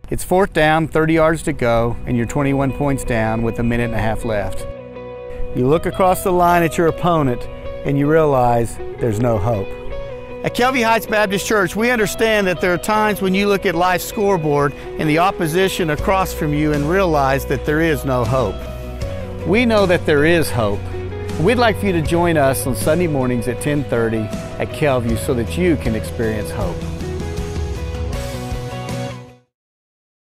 It's 4th down, 30 yards to go, and you're 21 points down with a minute and a half left. You look across the line at your opponent and you realize there's no hope. At Kelvey Heights Baptist Church, we understand that there are times when you look at life's scoreboard and the opposition across from you and realize that there is no hope. We know that there is hope. We'd like for you to join us on Sunday mornings at 10:30 at Kelvey so that you can experience hope.